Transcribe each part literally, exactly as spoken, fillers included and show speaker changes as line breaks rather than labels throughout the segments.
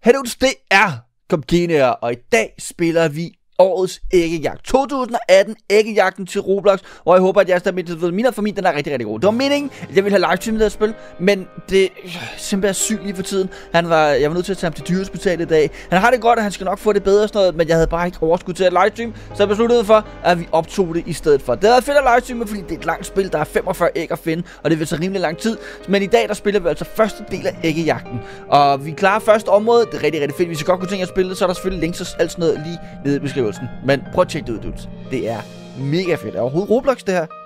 Hey dudes, det er Comkiner, og i dag spiller vi årets æggejagt. to tusind atten æggejagten til Roblox, og jeg håber, at jeg er stadig med. Min for min, den er rigtig, rigtig god. Det var meningen, at jeg ville have livestreamet det her spil, men det øh, simpelthen er syg lige for tiden. Han var, jeg var nødt til at tage ham til dyrehospitalet i dag. Han har det godt, og han skal nok få det bedre og sådan noget, men jeg havde bare ikke overskud til at livestream, så jeg besluttede for, at vi optog det i stedet for. Det havde været fedt at livestreame, fordi det er et langt spil, der er femogfyrre æg at finde, og det vil så rimelig lang tid. Men i dag, der spiller vi altså første del af æggejagten, og vi klarer første område. Det er rigtig, rigtig fedt. Hvis I godt kunne tænke jer at spille det, så er der selvfølgelig links og alt sådan noget lige nede i beskrivelsen. Men prøv at tjekke det ud, dudes. Det er mega fedt. Er overhovedet Roblox, det her?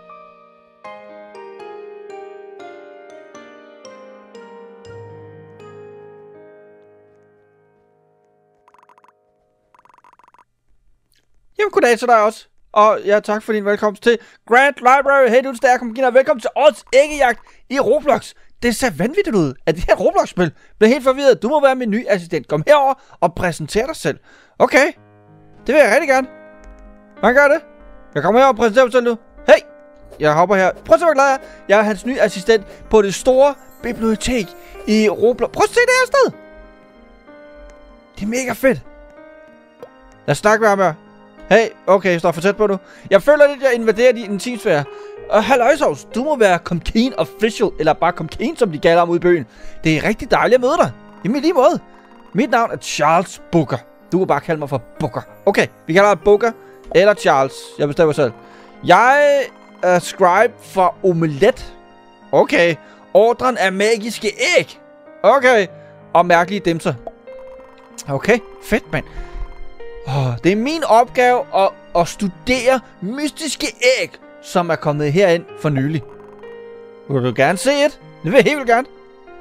Jamen, goddag til dig også. Og ja, tak for din velkomst til Grand Library. Hey dudes, der er Comkiner, og velkommen til årets æggejagt i Roblox. Det ser vanvittigt ud, at det her Roblox-spil bliver helt forvirret. Du må være min nye assistent. Kom herover og præsenter dig selv. Okay, det vil jeg rigtig gerne. Hvordan gør det? Jeg kommer her og præsenterer mig selv nu. Hey! Jeg hopper her. Prøv at se, hvor glad jeg er. Jeg er hans nye assistent på det store bibliotek i Roblox. Prøv at se det her sted. Det er mega fedt. Lad os snakke med ham her. Hey, okay, jeg står for tæt på nu. Jeg føler lidt, jeg invaderer din intimsfære. Og halløjsovs, du må være Comkiner Official, eller bare Comkiner, som de kalder ham ude i byen. Det er rigtig dejligt at møde dig. Jamen lige måde. Mit navn er Charles Booker. Du kan bare kalde mig for Booker. Okay, vi kalder dig Booker. Eller Charles. Jeg bestemmer selv. Jeg er scribe for omelet. Okay. Ordren er magiske æg. Okay. Og mærkelige dimser. Okay. Fedt, mand. Oh, det er min opgave at, at studere mystiske æg, som er kommet herind for nylig. Vil du gerne se et? Det vil jeg helt vildt gerne.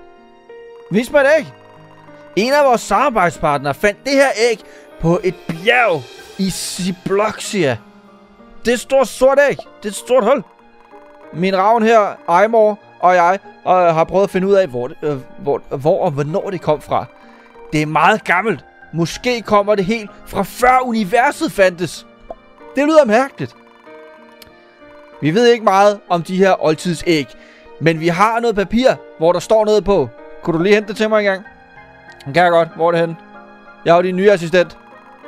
Vis mig et æg. En af vores samarbejdspartnere fandt det her æg på et bjerg i Sibloxia. Det er et stort sort æg. Det er et stort hul. Min ravn her, Ejmor og jeg, og har prøvet at finde ud af, hvor, det, øh, hvor, hvor og hvornår det kom fra. Det er meget gammelt. Måske kommer det helt fra før universet fandtes. Det lyder mærkeligt. Vi ved ikke meget om de her oldtidsæg, men vi har noget papir, hvor der står noget på. Kunne du lige hente det til mig engang? Den kan jeg godt. Hvor er det henne? Jeg er jo din nye assistent.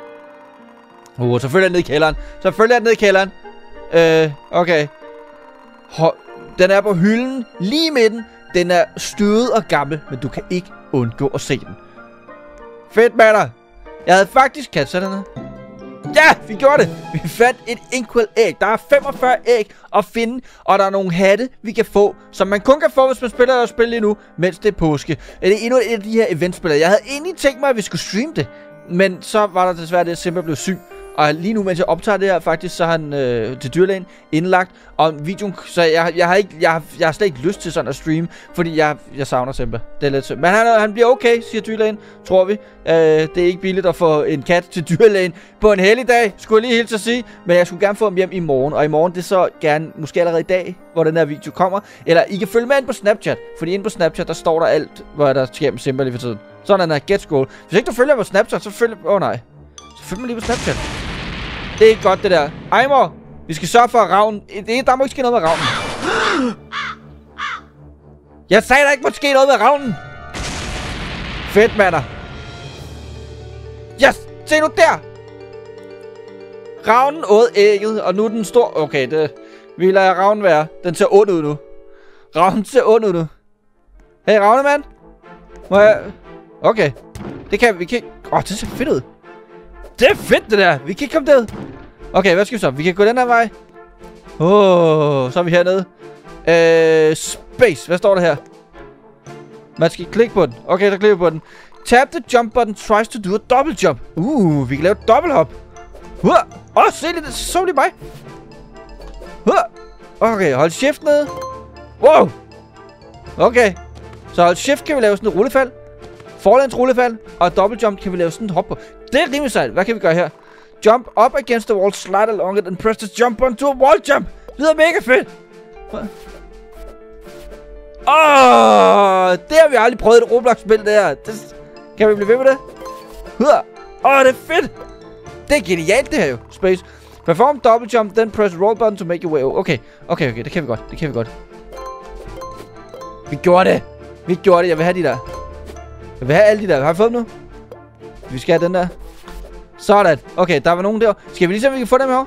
Uh, selvfølgelig er den nede i kælderen. Selvfølgelig er den nede i kælderen. Øh, okay. Ho den er på hylden lige i midten. Den er støvet og gammel, men du kan ikke undgå at se den. Fedt, mander. Jeg havde faktisk kastet den ned. Ja, vi gjorde det. Vi fandt et inkwell æg. Der er femogfyrre æg at finde, og der er nogle hatte, vi kan få, som man kun kan få, hvis man spiller og spiller lige nu, mens det er påske. Det er endnu et af de her eventspillere. Jeg havde egentlig tænkt mig, at vi skulle streame det, men så var der desværre det, at simpelthen blev syg. Og lige nu, mens jeg optager det her, faktisk, så har han øh, til dyrlægen indlagt. Og videoen, så jeg, jeg, har ikke, jeg, har, jeg har slet ikke lyst til sådan at streame, fordi jeg, jeg savner Simba. Det er lidt synd. Men han, han bliver okay, siger dyrlægen, tror vi. Øh, det er ikke billigt at få en kat til dyrlægen på en helligdag, skulle jeg lige hilse at sige. Men jeg skulle gerne få ham hjem i morgen. Og i morgen, det er så gerne, måske allerede i dag, hvor den her video kommer. Eller I kan følge med ind på Snapchat. Fordi inde på Snapchat, der står der alt, hvad der sker med Simba lige for tiden. Sådan er get school. Hvis ikke du følger på Snapchat, så følg... Åh oh, nej. Så følg mig lige på Snapchat. Det er ikke godt, det der. Ejmor, vi skal sørge for at ravnen... Det, der må ikke ske noget med ravnen. Jeg sagde, der ikke må ske noget med ravnen. Fedt, mander. Yes, se nu der. Ravnen åd ægget, og nu er den stor... Okay, det... Vi lader ravnen være. Den ser ond ud nu. Ravnen ser ond ud nu. Hey, ravnemand. Må jeg... Okay. Det kan vi kan... Åh, oh, det ser fedt ud. Det er fedt, det der. Vi kan ikke komme derud. Okay, hvad skal vi så? Vi kan gå den her vej. Åh, oh, så er vi hernede. Øh, space. Hvad står der her? Man skal klikke på den. Okay, så klikker vi på den. Tap the jump button tries to do a double jump. Uh, vi kan lave et dobbelt hop. Åh, oh, se lidt. Så lige mig. Uh. Okay, hold shift nede. Wow. Okay. Så hold shift kan vi lave sådan et rullefald. Forlands rullefald. Og dobbelt jump kan vi lave sådan et hop på. Det er rimelig sejt. Hvad kan vi gøre her? Jump up against the wall, slide along it, and press the jump button to a wall jump. Det lyder mega fedt. Åh, oh, det har vi aldrig prøvet et Roblox-spil, det her. Det, kan vi blive ved med det? Åh, oh, det er fedt. Det er genialt, det her jo. Space. Perform double jump, then press roll button to make your way over. Okay, okay, okay. Det kan vi godt. Det kan vi godt. Vi gjorde det. Vi gjorde det. Jeg vil have de der. Jeg vil have alle de der. Har vi fået dem nu? Vi skal have den der. Sådan. Okay, der var nogen der. Skal vi lige se, om vi kan få dem her?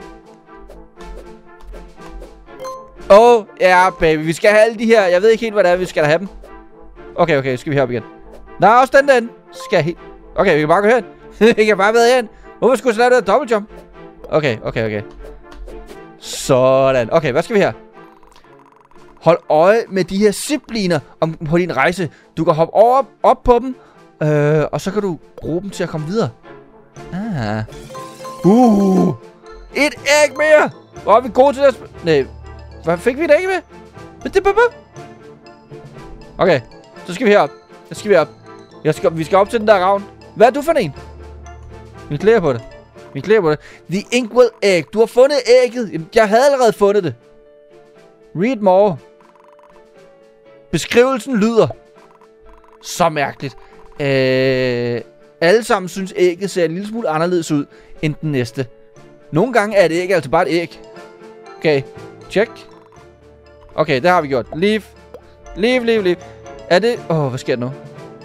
Åh, oh, ja, yeah, baby. Vi skal have alle de her. Jeg ved ikke helt, hvad det er, vi skal have dem. Okay, okay. Skal vi herop igen? Der er også den der. Skal jeg helt... Okay, vi kan bare gå hen. Vi kan bare være hen. Hvorfor skulle jeg lave det der dobbeltjump? Okay, okay, okay. Sådan. Okay, hvad skal vi her? Hold øje med de her zipliner om, på din rejse. Du kan hoppe over, op på dem. Øh, og så kan du bruge dem til at komme videre. Ah. Uh. Et æg mere. Hvor er vi gode til at... Nej. Hvad fik vi et æg med? Okay. Så skal vi herop. Så skal vi herop. Jeg skal, vi skal op til den der ravn. Hvad er du for en? Vi klæder på det. Vi klæder på det. The Inkwell Egg. Du har fundet ægget. Jeg havde allerede fundet det. Read more. Beskrivelsen lyder så mærkeligt. Øh, alle sammen synes ægget ser en lille smule anderledes ud end den næste. Nogle gange er det ikke altså bare et æg. Okay. Check. Okay, det har vi gjort. Leave. Leave, leave, leave. Er det... Åh, oh, hvad sker der nu?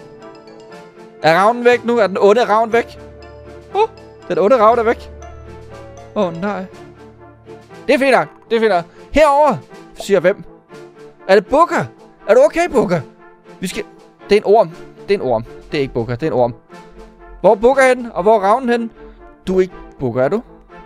Er ravnen væk nu? Er den onde ravn væk? Åh, oh, den onde ravn er væk. Åh, oh, nej. Det er fint nok. Det er fint nok. Herover siger hvem? Er det Booker? Er du okay, Booker? Vi skal... Det er en orm. Det er en orm. Det er ikke Booker. Det er en orm. Hvor er Booker henne? Og hvor er ravnen henne? Du er ikke Booker, er du?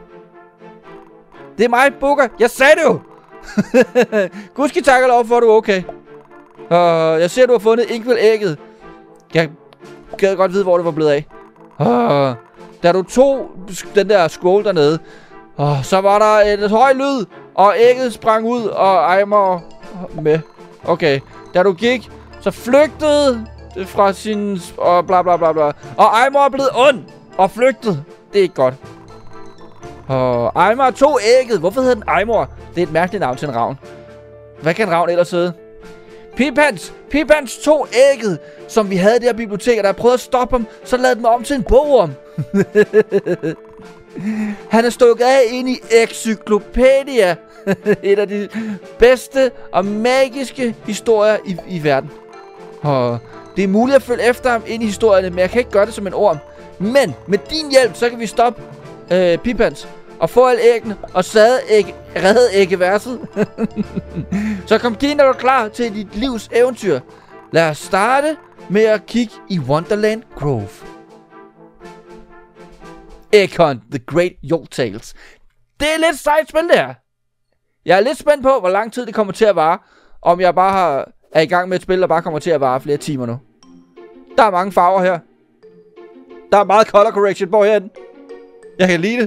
Det er mig, Booker. Jeg sagde det jo. Gudske tak og lov for, at du er okay. Uh, jeg ser, at du har fundet Inkwell-ægget. Jeg gad godt vide, hvor det var blevet af. Uh, da du tog den der scroll dernede, uh, så var der et høj lyd, og ægget sprang ud, og Eimer med. Okay. Da du gik, så flygtede det fra sin... og bla bla bla bla. Og Eimer er blevet ond og flygtede. Det er ikke godt. Og Eimer tog ægget. Hvorfor hedder den Eimer? Det er et mærkeligt navn til en ravn. Hvad kan en ravn ellers hedde? Pipans! Pipans tog ægget, som vi havde i det her bibliotek, og da jeg prøvede at stoppe ham, så lavede den om til en bogorm. Han er stukket af ind i Encyclopedia. Et af de bedste og magiske historier i, i verden. Og det er muligt at følge efter ham ind i historierne, men jeg kan ikke gøre det som en orm. Men med din hjælp, så kan vi stoppe øh, Pipans og få alle æggene og sade æg, redde æggeverset. Så kom Kina, når du er klar til dit livs eventyr. Lad os starte med at kigge i Wonderland Grove. Egg Hunt, The Great Yoltales. Det er lidt sejt spil, det her. Jeg er lidt spændt på, hvor lang tid det kommer til at vare. Om jeg bare har, er i gang med et spil, der bare kommer til at vare flere timer nu. Der er mange farver her. Der er meget color correction på herinde. Jeg kan lide det.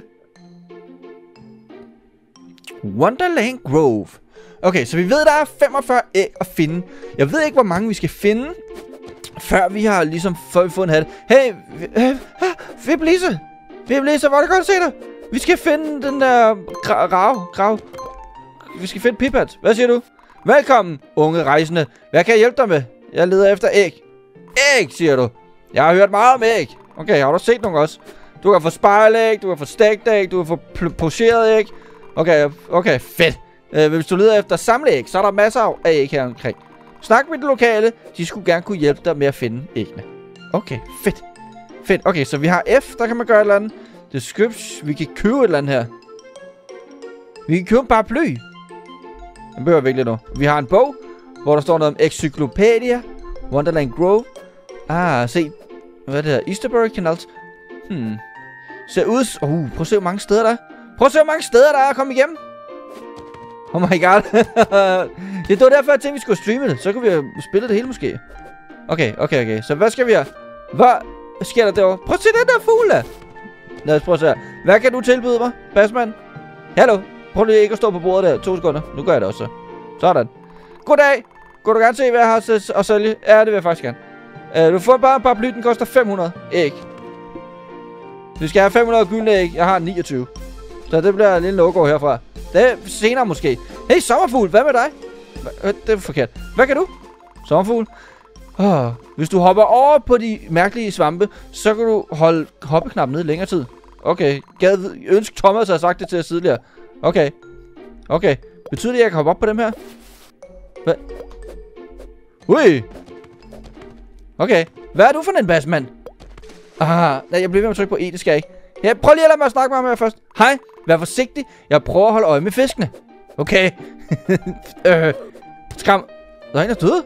Wonderland Grove. Okay, så vi ved, der er femogfyrre æg at finde. Jeg ved ikke, hvor mange vi skal finde, før vi har ligesom, før vi får en hat. Hey, Fiblise. Fiblise, hvor er det godt at se dig. Vi skal finde den der grav. grav. Vi skal finde Pipans. Hvad siger du? Velkommen, unge rejsende. Hvad kan jeg hjælpe dig med? Jeg leder efter æg. Æg, siger du. Jeg har hørt meget om æg. Okay, har du set nogle også? Du kan få spejlæg, du kan få stegt æg, du kan få pocheret æg. Okay, okay, fedt. Øh, hvis du leder efter samleæg, så er der masser af æg her omkring. Snak med de lokale. De skulle gerne kunne hjælpe dig med at finde æggene. Okay, fedt. Fedt. Okay, så vi har F, der kan man gøre et eller andet. Description. Vi kan købe et eller andet her. Vi kan købe en paraply. Den behøver vi ikke lidt nu. Vi har en bog, hvor der står noget om Encyclopedia, Wonderland Grove. Ah, se. Hvad er det her? Easterbury Canals. Hmm. Ser ud... Uh, prøv at se, hvor mange steder der er. Prøv at se, hvor mange steder der er at komme igennem. Oh my god. Det var derfor, jeg tænkte, vi skulle streame det. Så kunne vi have spillet det hele måske. Okay, okay, okay. Så hvad skal vi have? Hvad sker der derovre? Prøv at se den der fugl der. Lad os prøve at se her. Hvad kan du tilbyde mig, Bassman? Hallo? Prøv lige ikke at stå på bordet der. To sekunder. Nu gør jeg det også. Sådan. Goddag. Kunne du gerne se, hvad jeg har at sælge? Ja, det vil jeg faktisk gerne. Uh, du får bare en paraply. Den koster fem hundrede æg. Vi skal have fem hundrede gyldne æg. Jeg har niogtyve. Så det bliver en lille no-go herfra. Det er senere måske. Hey, sommerfugl. Hvad med dig? Hva? Det er forkert. Hvad kan du? Sommerfugl. Oh, hvis du hopper over på de mærkelige svampe, så kan du holde hoppeknappen nede længere tid. Okay. Gad ønsk Thomas har sagt det til os tidligere. Okay. Okay. Betyder det, at jeg kan hoppe op på dem her? Hvad? Ui. Okay. Hvad er du for en Bassman? Ah, nej, jeg bliver ved med at trykke på E, det skal jeg ikke. Ja, prøv lige at lade mig at snakke med ham her først. Hej, vær forsigtig. Jeg prøver at holde øje med fiskene. Okay. øh, skam. Der er en, der døde.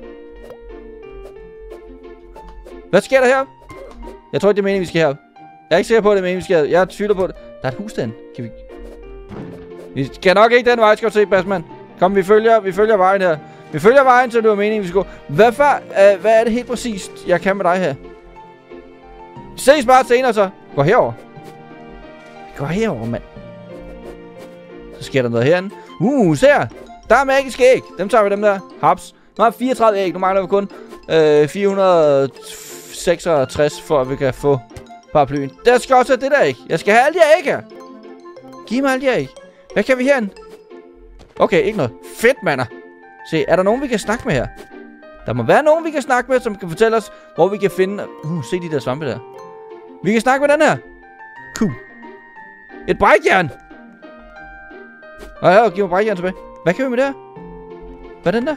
Hvad sker der her? Jeg tror ikke, det er meningen, vi skal herop. Jeg er ikke sikker på, at det er meningen, vi skal herop. Jeg tvivler på det. Der er et hus derinde. Kan vi... Vi skal nok ikke den vej, skal du se, Bassman. Kom, vi følger, vi følger vejen her. Vi følger vejen, så det var meningen, vi skulle gå. Hvad, for, uh, hvad er det helt præcist, jeg kan med dig her? Ses bare senere, så. Gå herover. Gå herover, mand. Så sker der noget herinde. Uh, se her. Der er magiske æg. Dem tager vi, dem der. Haps. Nu har vi fireogtredive æg. Nu mangler vi kun øh, fire hundrede seksogtres, for at vi kan få paraplyen. Der skal også have det der æg. Jeg skal have alle de her æg her. Giv mig alle de her æg. Hvad kan vi herinde? Okay, ikke noget. Fedt, mander. Se, er der nogen, vi kan snakke med her? Der må være nogen, vi kan snakke med, som kan fortælle os, hvor vi kan finde... Uh, se de der svampe der. Vi kan snakke med den her. Cool. Et brækjern. Og her, giv mig brækjern tilbage. Hvad kan vi med det her? Hvad er den der?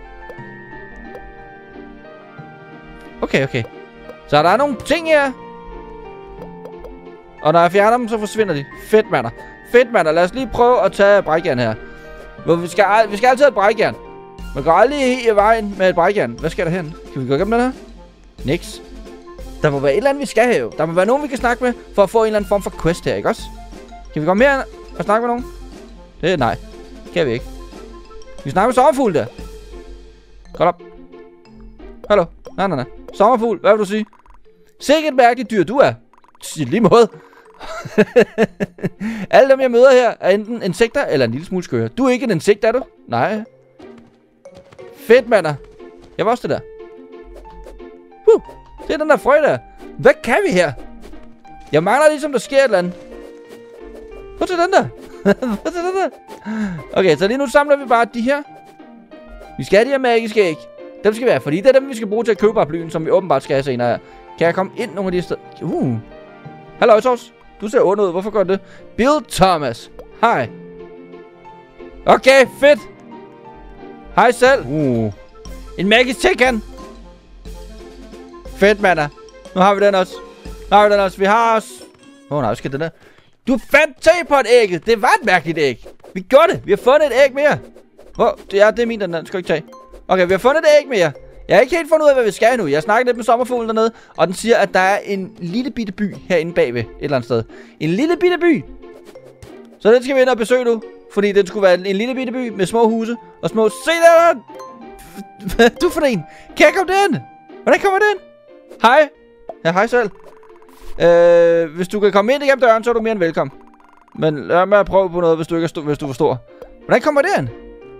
Okay, okay. Så der er nogle ting her. Og når jeg fjerner dem, så forsvinder de. Fedt, mander. Fedt, mander. Lad os lige prøve at tage brækjern her. Vi skal, vi skal altid have et brækjern. Man går aldrig i vejen med et brækjern. Hvad sker der herinde? Kan vi gå igennem den her? Niks. Der må være et eller andet, vi skal have. Der må være nogen, vi kan snakke med, for at få en eller anden form for quest her, ikke også? Kan vi komme her og snakke med nogen? Det er nej. Kan vi ikke. Vi snakker med sommerfugl der. Godt op. Hallo. Nej, nej, nej. Sommerfugl, hvad vil du sige? Sikke et mærkeligt dyr, du er. Sig lige måde. Alle dem, jeg møder her, er enten insekter eller en lille smule skøre. Du er ikke en insekt, er du? Nej. Fedt, mander. Jeg var også det der. Uh, det er den der frø der. Hvad kan vi her? Jeg mangler ligesom, der sker et eller andet. Hvor til den der? Hvor til den der? Okay, så lige nu samler vi bare de her. Vi skal have de her magiske æg. Dem skal vi have, fordi det er dem, vi skal bruge til at købe paraplyen, som vi åbenbart skal have senere her. Kan jeg komme ind nogle af de steder? Uh. Hallo, Tors. Du ser ond ud. Hvorfor gør det? Bill Thomas. Hej. Okay, fedt. Hej selv. Uh. En magisk tekan. Fedt, mander. Nu har vi den også. Nu har vi den også. Vi har også... Åh, oh, nej, skal den der. Du fandt te på et æg. Det var et mærkeligt æg. Vi gjorde det. Vi har fundet et æg mere. Hvor? Ja, det er min, den der. Skal ikke tage. Okay, vi har fundet et æg mere. Jeg har ikke helt fundet ud af, hvad vi skal nu. Jeg har snakket lidt med sommerfuglen dernede, og den siger, at der er en lille bitte by herinde bagved et eller andet sted. En lille bitte by. Så den skal vi ind og besøge nu, fordi den skulle være en lille bitte by med små huse og små... Se der! Hvad er du for en? Kan jeg komme derind? Hvordan kommer det ind? Hej. Ja, hej selv. Øh, hvis du kan komme ind igennem døren, så er du mere end velkommen. Men lad mig at prøve på noget, hvis du ikke er hvis du forstår. Hvordan kommer det ind?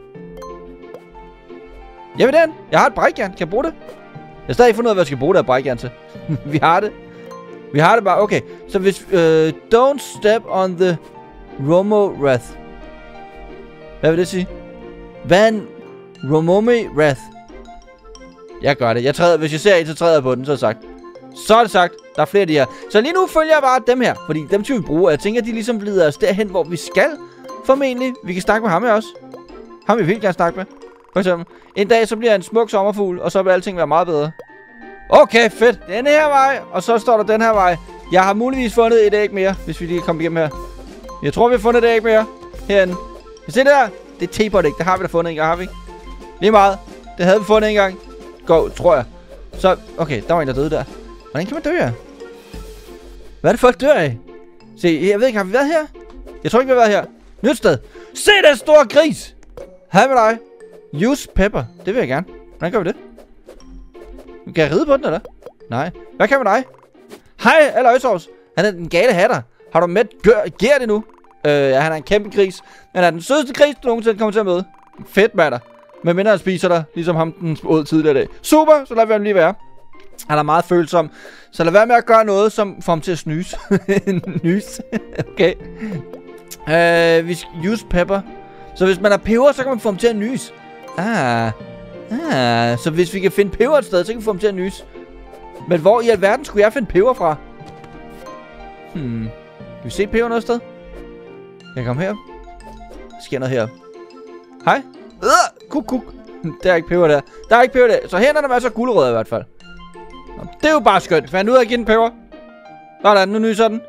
Jeg vil den. Jeg har et brækjern. Kan jeg bruge det? Jeg har stadig ikke fundet ud af, hvad jeg skal bruge det her brækjern til. Vi har det. Vi har det bare. Okay. Så hvis... Øh, don't step on the Romorath. Hvad vil det sige? Hvad er en Romorath? Jeg gør det. Jeg træder, hvis jeg ser en, så træder jeg på den, så er det sagt. Så er det sagt. Der er flere af de her. Så lige nu følger jeg bare dem her. Fordi dem skal vi bruge. Jeg tænker, at de ligesom leder os derhen, hvor vi skal. Formentlig. Vi kan snakke med ham her også. Ham vil vi helt gerne snakke med. For eksempel. En dag, så bliver jeg en smuk sommerfugl, og så vil alting være meget bedre. Okay, fedt. Den her vej, og så står der den her vej. Jeg har muligvis fundet et æg mere, hvis vi lige kan komme igennem her. Jeg tror, vi har fundet et æg mere. Herinde. Kan I se det der? Det er teapot æg. Det har vi da fundet en gang, har vi ikke? Lige meget. Det havde vi fundet en gang. Gå, tror jeg. Så, okay, der var en, der døde der. Hvordan kan man dø her? Hvad er det folk dør af? Se, jeg ved ikke, har vi været her? Jeg tror ikke, vi har været her. Nyt sted. Se den store gris! Hej med dig. Use pepper. Det vil jeg gerne. Hvordan gør vi det? Kan jeg ride på den, eller? Nej. Hvad kan vi med dig? Hej, Aloysius. Han er den gale hatter. Har du med gær det nu? Øh, ja, han er en kæmpe gris. Han er den sødeste gris, du nogensinde kommer til at møde. Fedt, mander. Men mindre han spiser dig, ligesom ham den åd tidligere dag. Super, så lader vi ham lige være. Han er meget følsom. Så lad være med at gøre noget, som får ham til at snyse. Nys. Okay. Øh, vi skal use pepper. Så hvis man har peber, så kan man få ham til at nys. Ah. Ah. Så hvis vi kan finde peber et sted, så kan vi få ham til at nys. Men hvor i alverden skulle jeg finde peber fra? Hmm. Kan vi se peber noget sted? Jeg kommer her. Der sker noget her. Hej. Øh, kuk, kuk. Der er ikke peber der. Der er ikke peber der. Så her er der masser af gulerødder i hvert fald. Det er jo bare skønt. Fandt ud af at give den peber. Sådan, nu nyser den.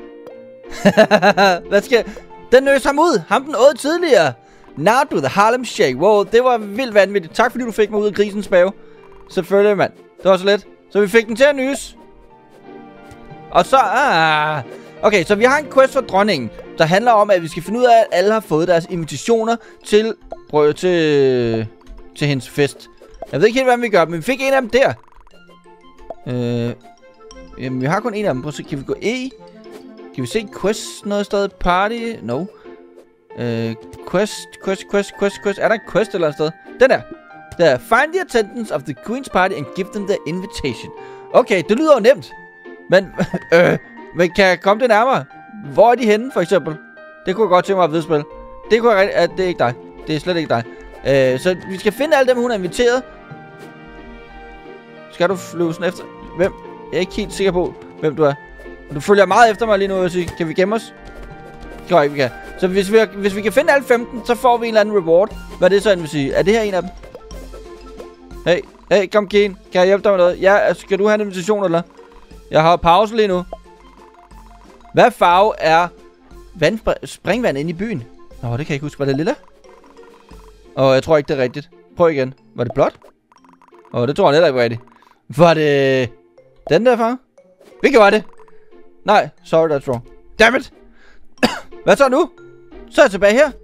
Hvad sker? Den nøs ham ud. Ham den åd tidligere. Now do the Harlem Shake. Wow, det var vildt vanvittigt. Tak fordi du fik mig ud af grisens bave. Selvfølgelig, mand. Det var så let. Så vi fik den til at nys. Og så... Ah. Okay, så vi har en quest for dronningen, der handler om, at vi skal finde ud af, at alle har fået deres invitationer til... Prøv til... Til hendes fest. Jeg ved ikke helt, hvordan vi gør, men vi fik en af dem der. Øh... Jamen, vi har kun en af dem. Prøv at se, kan vi gå E? Kan vi se quest noget sted? Party? No. Øh... Quest, quest, quest, quest, quest. Er der en quest eller et sted? Den der. Der. Find the attendance of the Queen's party and give them their invitation. Okay, det lyder jo nemt. Men... øh... Men kan jeg komme det nærmere? Hvor er de henne, for eksempel? Det kunne jeg godt tænke mig at vide spil. Det kunne jeg rigtig... At det er ikke dig. Det er slet ikke dig. Øh, så vi skal finde alle dem, hun har inviteret. Skal du flyve sådan efter? Hvem? Jeg er ikke helt sikker på, hvem du er. Du følger meget efter mig lige nu, vil jeg sige. Kan vi gemme os? Det tror jeg ikke, vi kan. Så hvis vi, hvis vi kan finde alle femten, så får vi en eller anden reward. Hvad er det så, vil sige? Er det her en af dem? Hey, hey, kom Keen. Kan jeg hjælpe dig med noget? Ja, skal du have en invitation, eller? Jeg har pause lige nu. Hvad farve er vand, springvand inde i byen? Nå, det kan jeg ikke huske. Var det lilla? Åh, jeg tror ikke, det er rigtigt. Prøv igen. Var det blåt? Åh, det tror jeg heller ikke var rigtigt. Var det... Den der farve? Vi gjorde det. Nej, sorry, that's wrong. Dammit! Hvad så nu? Så er jeg tilbage her.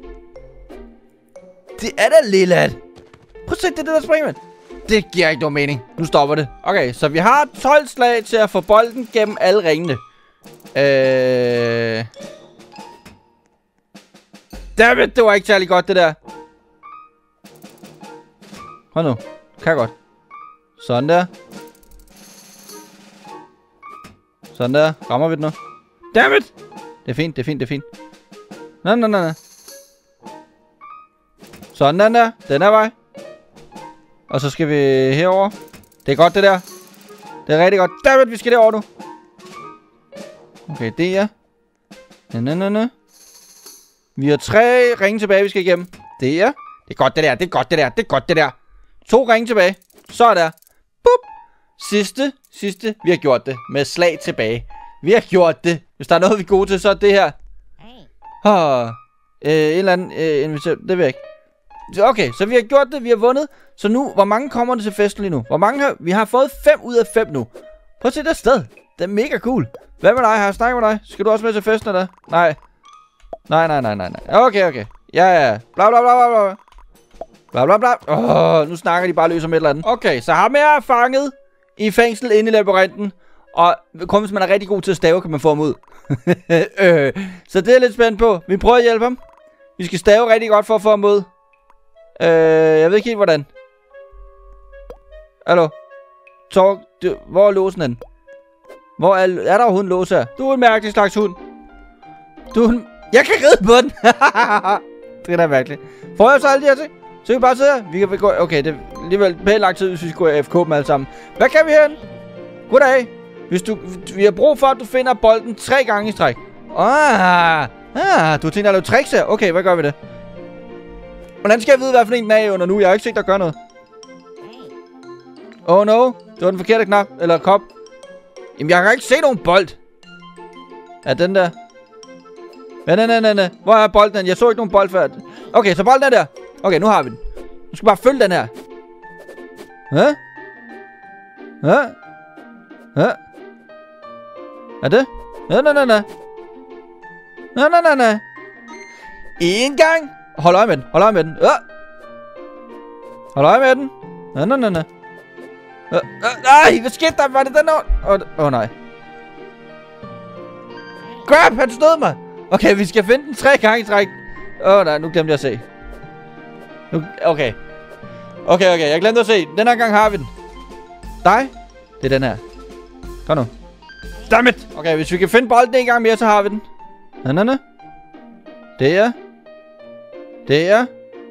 Det er da lilla. Prøv at se, det er det der springvand. Det giver ikke nogen mening. Nu stopper det. Okay, så vi har tolv slag til at få bolden gennem alle ringene. Øh... Dammit, det var ikke særlig godt, det der. Hold nu. Kan jeg godt. Sådan der. Sådan der. Rammer vi den nu? Dammit! Det er fint, det er fint, det er fint. Nå, nå, nå, nå. Sådan den der. Den er vej. Og så skal vi herover. Det er godt, det der. Det er rigtig godt. Dammit, vi skal derover nu. Okay, det er... Næ, næ, næ, næ. Vi har tre ringe tilbage, vi skal igennem. Det er... Det er godt, det der. Det er godt, det der. Det er godt, det der. To ringe tilbage. Så er der. Boop. Sidste. Sidste. Vi har gjort det. Med slag tilbage. Vi har gjort det. Hvis der er noget, vi er gode til, så er det her. Oh. Øh, en eller anden øh, invitation. Det ved jeg ikke. Okay, så vi har gjort det. Vi har vundet. Så nu, hvor mange kommer det til festen lige nu? Hvor mange har... Vi har fået fem ud af fem nu. Prøv at se det sted. Det er mega cool. Hvad med dig? Har jeg snakket med dig? Skal du også med til festen, eller? Nej. Nej, nej, nej, nej, nej. Okay, okay. Ja, ja. Bla, bla, bla, bla, bla. Bla, bla, bla. Åh, nu snakker de bare løs om et eller andet. Okay, så ham er fanget i fængsel inde i labyrinten. Og kun hvis man er rigtig god til at stave, kan man få ham ud. øh, så det er lidt spændt på. Vi prøver at hjælpe ham. Vi skal stave rigtig godt for at få ham ud. Øh, jeg ved ikke helt, hvordan. Hallo? Talk. Du, hvor er låsen hen? Hvor er, er der overhovedet en lås her? Du er en mærkelig slags hund. Du er en... Jeg kan ride på den! Det er da mærkeligt. Får jeg så alle de her ting? Så vi bare sidde her? Vi kan gå... Okay, det er alligevel pænt lang tid, hvis vi skulle F K dem alle sammen. Hvad kan vi herinde? Goddag. Hvis du... Vi har brug for, at du finder bolden tre gange i træk. Ah, ah, du har tænkt at lave tricks her. Okay, hvad gør vi det? Hvordan skal jeg vide, hvad for en den er under nu? Jeg har ikke set dig gøre noget. Oh no. Det var den forkerte knap. Eller kop. Jamen, jeg kan ikke se nogen bold. Er den der? Nej, nej, nej, nej. Hvor er bolden? Jeg så ikke nogen bold før. Okay, så bolden er der. Okay, nu har vi den. Nu skal vi bare følge den her. Hæ? Hæ? Hæ? Er det? Nej, nej, nej, nej. Nej, nej, nej, nej. En gang. Hold øje med den. Hold øje med den. Øh. Hold øje med den. Nej, nej, nej, nej. Øh, øh, nej, hvad skete der? Var det den år? Åh, oh, oh, nej. Grab, han stod mig. Okay, vi skal finde den tre gange i træk. Åh, oh, nej, nu glemte jeg at se. Nu, okay. Okay, okay, jeg glemte at se. Den her gang har vi den. Dig? Det er den her. Kom nu. Dammit! Okay, hvis vi kan finde bolden en gang mere, så har vi den. Nej, nej, nej. Det er. Det er.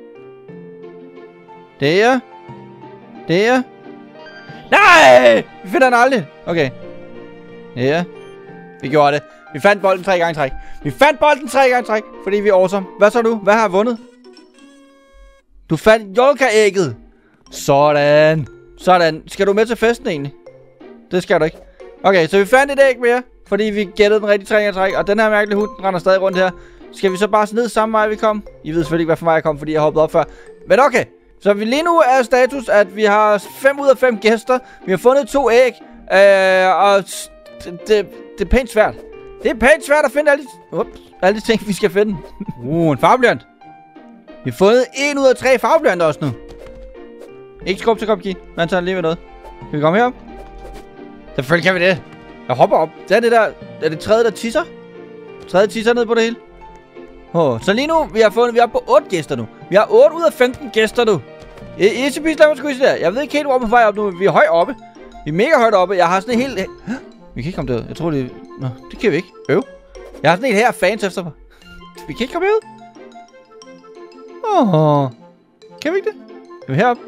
Det er. Det er. Nej! Vi finder den aldrig. Okay. Ja. Vi gjorde det. Vi fandt bolden tre gange træk. Vi fandt bolden tre gange træk, fordi vi er awesome. Hvad så nu? Hvad har jeg vundet? Du fandt Jolka-ægget. Sådan. Sådan. Skal du med til festen egentlig? Det skal du ikke. Okay, så vi fandt et æg mere, fordi vi gættede den rigtige tre træk, og den her mærkelige hund render stadig rundt her. Skal vi så bare ned samme vej, vi kom? I ved selvfølgelig ikke, hvad for vej jeg kom, fordi jeg hoppede op før. Men okay, så vi lige nu er status, at vi har fem ud af fem gæster. Vi har fundet to æg, øh, og det, det, det er pænt svært. Det er pænt svært at finde alle de, ups, alle de ting, vi skal finde. uh, en farveblyant. Vi har fundet en ud af tre farveblyanter også nu. Ikke skub til kopki. Man tager lige ved noget. Kan vi komme herop? Selvfølgelig kan vi det. Jeg hopper op. Det er det der. Er det tredje, der tisser? Tredje tisser ned på det hele. Oh, så lige nu, vi har fundet, vi er på otte gæster nu. Vi har otte ud af femten gæster nu. Easy peasy lemon squeezy der. Jeg ved ikke helt, hvor vi er på vej op nu. Vi er højt oppe. Vi er mega højt oppe. Jeg har sådan en helt... Vi kan ikke komme derud. Jeg tror det... Nå, det kan vi ikke. Øv. Jeg har sådan en her fans efter mig. Vi kan ikke komme ud. Åh. Oh. Kan vi ikke det? Er vi heroppe?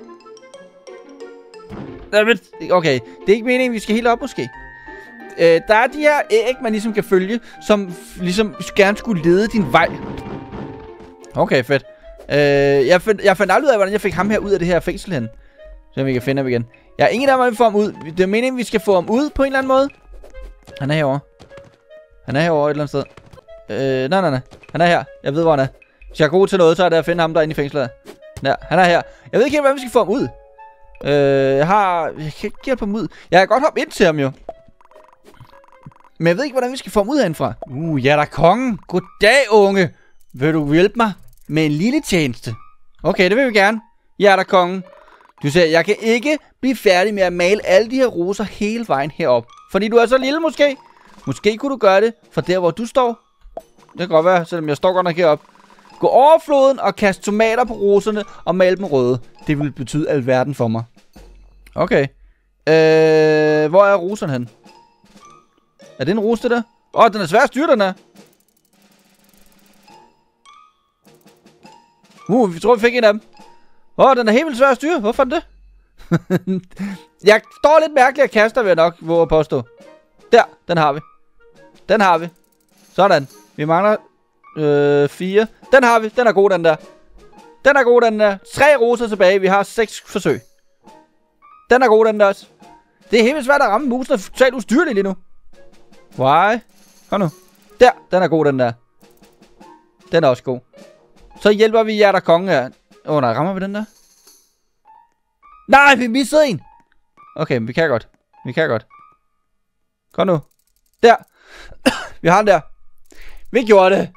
Okay, det er ikke meningen, vi skal helt op måske. Øh, der er de her æg, man ligesom kan følge, som ligesom gerne skulle lede din vej. Okay, fedt. Øh, jeg, find, jeg fandt aldrig ud af, hvordan jeg fik ham her ud af det her fængsel hen. Så vi kan finde ham igen. Jeg har ingen af hvordan vi får ham ud. Det er meningen, vi skal få ham ud på en eller anden måde. Han er herovre. Han er herovre et eller andet sted. Øh, nej, nej, nej. Han er her. Jeg ved, hvor han er. Hvis jeg er god til noget, så er det at finde ham derinde i fængslet. Ja, han er her. Jeg ved ikke helt, hvordan vi skal få ham ud. Øh, jeg har... Jeg kan ikke hjælpe ham ud. Jeg kan godt hoppe ind til ham jo. Men jeg ved ikke, hvordan vi skal få ham ud herindefra. Uh, ja, der er kongen. Goddag, unge. Vil du hjælpe mig med en lille tjeneste? Okay, det vil vi gerne. Ja, der er kongen. Du siger, jeg kan ikke blive færdig med at male alle de her roser hele vejen herop. Fordi du er så lille måske. Måske kunne du gøre det fra der, hvor du står. Det kan godt være, selvom jeg står godt nok heroppe. Gå over floden og kast tomater på roserne og male dem røde. Det vil betyde alverden for mig. Okay. Øh, hvor er roserne hen? Er det en rose, det der? Åh, oh, den er svær at styre, den er. Uh, vi tror, vi fik en af dem. Åh, oh, den er helt vildt svær at styre. Hvorfor er det? Jeg står lidt mærkeligt at kaste, vil jeg nok våge at påstå. Der, den har vi. Den har vi. Sådan. Vi mangler øh, fire. Den har vi. Den er god, den der. Den er god, den der. Tre roser tilbage. Vi har seks forsøg. Den er god, den der også. Det er helt vildt svært at ramme. Musen er totalt ustyrlig lige nu. Why? Kom nu. Der, den er god, den der. Den er også god. Så hjælper vi jer, der konge her. Åh, oh, nej, rammer vi den der? Nej, vi missede en. Okay, men vi kan godt. Vi kan godt. Kom nu. Der. Vi har den der. Vi gjorde det.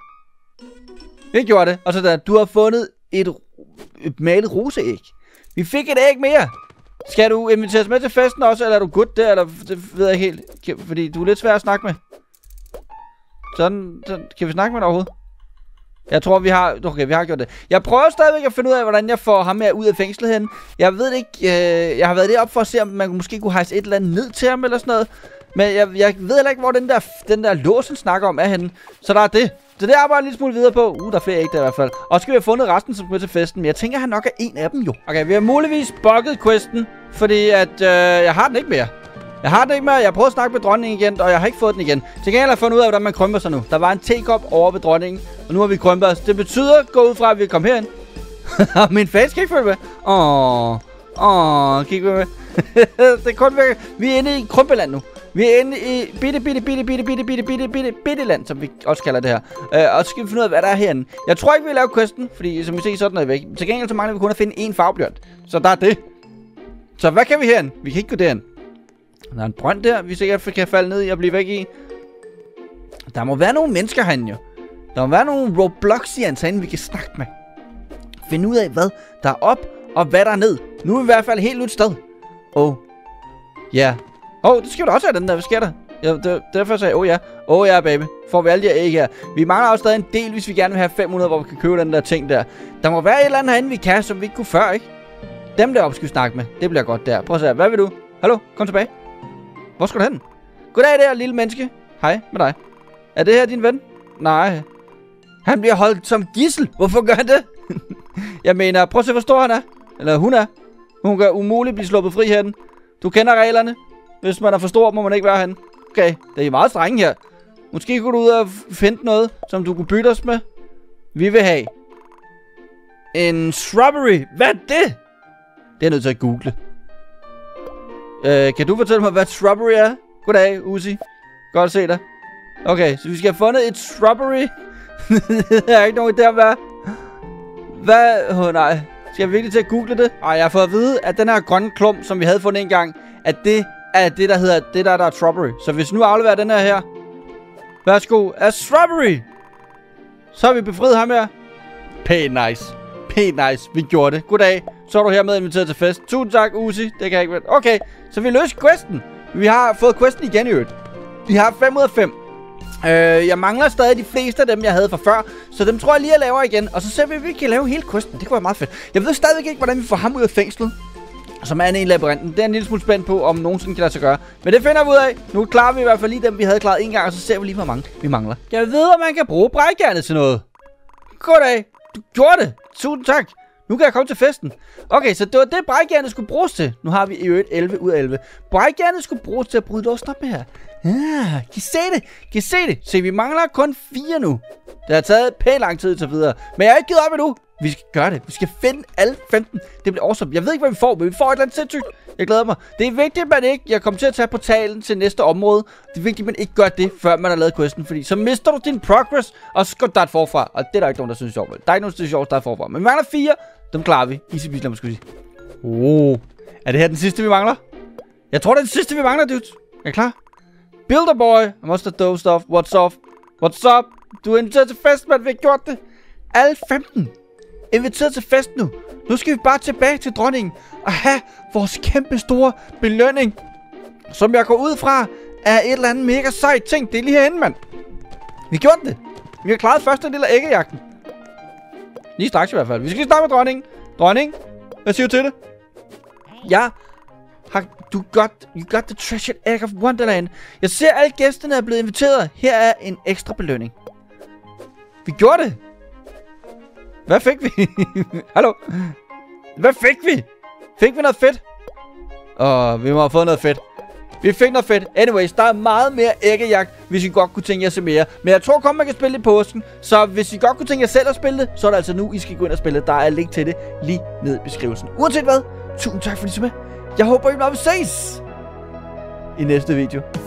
Vi gjorde det. Og så der, du har fundet et, et malet roseæg. Vi fik et æg mere. Skal du inviteres med til festen også, eller er du good der, eller det ved jeg ikke helt. Fordi du er lidt svær at snakke med. Sådan, sådan kan vi snakke med dig overhovedet? Jeg tror, vi har... Okay, vi har gjort det. Jeg prøver stadigvæk at finde ud af, hvordan jeg får ham her ud af fængslet hen. Jeg ved ikke... Øh, jeg har været deroppe for at se, om man måske kunne hejse et eller andet ned til ham, eller sådan noget. Men jeg, jeg ved heller ikke, hvor den der, den der låsen snakker om er henne. Så der er det. Så det arbejder jeg en lille smule videre på. Uh, der er flere æg der i hvert fald. Og så skal vi have fundet resten, som skal til festen. Men jeg tænker, at han nok er en af dem jo. Okay, vi har muligvis bugget questen. Fordi at... Øh, jeg har den ikke mere. Jeg har den ikke mere. Jeg har prøvet at snakke med dronningen igen, og jeg har ikke fået den igen. Til gengæld har jeg fundet ud af, hvordan man krymper sig nu. Der var en tekop over ved dronningen, og nu har vi krympet os. Det betyder, gå ud fra, at vi kommer herind. Min face kan ikke følge med. Åh, åh, kig med. Det er kun væk. Vi er inde i krympeland nu. Vi er inde i bitte, bitte, bitte, bitte, bitte, bitte, bitte, bitte, bitte land, som vi også kalder det her. Uh, og så skal vi finde ud af, hvad der er herinde. Jeg tror ikke, vi vil lave questen, fordi som vi ser, sådan er væk. Til gengæld så mangler vi kun at finde én farveblyant. Så der er det. Så hvad kan vi herinde? Vi kan ikke gå derhen. Der er en brønd der, vi sikkert kan falde ned i og blive væk i. Der må være nogle mennesker herinde jo. Der må være nogle Robloxians herinde, vi kan snakke med. Finde ud af, hvad der er op og hvad der er ned. Nu er vi i hvert fald helt ud sted. Oh. Ja. Yeah. Åh, oh, det skal du også have den der. Hvad sker der? Ja, det, derfor sagde jeg, åh oh, ja. Åh oh, ja, baby. Får vi alle de her æg her. Vi mangler også stadig en del, hvis vi gerne vil have fem hundrede, hvor vi kan købe den der ting der. Der må være et eller andet herinde, vi kan, som vi ikke kunne før, ikke? Dem deroppe skal vi snakke med. Det bliver godt der. Prøv at se. Hvad vil du? Hallo? Kom tilbage. Hvor skal du hen? Goddag der, lille menneske. Hej med dig. Er det her din ven? Nej. Han bliver holdt som gidsel. Hvorfor gør han det? Jeg mener, prøv at se, hvor stor han er. Eller hun er. Hun kan umuligt blive sluppet fri herinde. Du kender reglerne. Hvis man er for stor, må man ikke være herinde. Okay, det er meget strenge her. Måske kunne du ud og finde noget, som du kunne bytte os med. Vi vil have en strawberry. Hvad er det? Det er jeg nødt til at google. Øh, kan du fortælle mig, hvad strawberry er? Goddag, Uzi. Godt at se dig. Okay, så vi skal have fundet et strawberry. Jeg har ikke nogen idé om, hvad... Hvad? Åh, oh, nej. Skal jeg virkelig til at google det? Og jeg har fået at vide, at den her grønne klump, som vi havde fundet engang, at det er det, der hedder... Det der, der er strawberry. Så hvis nu afleverer den her her... Værsgo. Er strawberry. Så har vi befriet ham her. Pænt nice. Pænt nice. Vi gjorde det. Goddag. Så er du hermed inviteret til fest. Tusind tak, Uzi. Det kan jeg ikke være. Okay. Så vi løser questen. Vi har fået questen igen i øvrigt. Vi har fem ud af fem. Øh, jeg mangler stadig de fleste af dem, jeg havde fra før. Så dem tror jeg lige, jeg laver igen. Og så ser vi, at vi kan lave hele questen. Det kunne være meget fedt. Jeg ved stadigvæk ikke, hvordan vi får ham ud af fængslet, som er en i labyrinten. Det er en lille smule spændt på, om nogensinde kan lade sig gøre. Men det finder vi ud af. Nu klarer vi i hvert fald lige dem, vi havde klaret en gang. Og så ser vi lige, hvor mange vi mangler. Jeg ved, om man kan bruge brækjernet til noget. Goddag. Du gjorde det. Tusind tak. Nu kan jeg komme til festen. Okay, så det var det, brækjernet skulle bruges til. Nu har vi i øvrigt elleve ud af elleve. Brækjernet skulle bruges til at bryde låsen op med her. Ah, kan I se det? Kan I se det? Se, vi mangler kun fire nu. Det har taget pænt lang tid til videre. Men jeg har ikke givet op endnu. Vi skal gøre det. Vi skal finde alle femten. Det bliver awesome. Jeg ved ikke, hvad vi får, men vi får et eller andet sindssygt. Jeg glæder mig. Det er vigtigt, at man ikke... Jeg kommer til at tage portalen til næste område. Det er vigtigt, at man ikke gør det, før man har lavet questen. Fordi så mister du din progress, og så skal du starte forfra. Og det er der ikke nogen, der synes er sjovt. Der er ikke nogen, der synes er sjovt at starte forfra. Men vi mangler fire. Dem klarer vi. Easy peasy, lad mig skulle sige. Oh. Er det her den sidste, vi mangler? Jeg tror, det er den sidste, vi mangler, dude. Er I klar? Builder boy. I must have dozed off. What's off? What's up? Du er inviteret til fest, man. Vi har gjort det. Alle femten. Inviteret til fest nu. Nu skal vi bare tilbage til dronningen og have vores kæmpe store belønning, som jeg går ud fra er et eller andet mega sejt ting. Det er lige herinde, mand. Vi gjorde det. Vi har klaret første del af æggejagten. Lige straks i hvert fald. Vi skal starte med dronningen. Dronning, hvad siger du til det? Ja. Har du got, you got the treasured egg of Wonderland. Jeg ser, at alle gæsterne er blevet inviteret. Her er en ekstra belønning. Vi gjorde det. Hvad fik vi? Hallo? Hvad fik vi? Fik vi noget fedt? Åh, vi må have fået noget fedt. Vi fik noget fedt. Anyways, der er meget mere æggejagt, hvis I godt kunne tænke jer se mere. Men jeg tror godt, man kan spille det i påsken. Så hvis I godt kunne tænke jer selv at spille det, så er det altså nu, I skal gå ind og spille det. Der er link til det lige ned i beskrivelsen. Uanset hvad, tusind tak fordi I så med. Jeg håber, I når vi ses i næste video.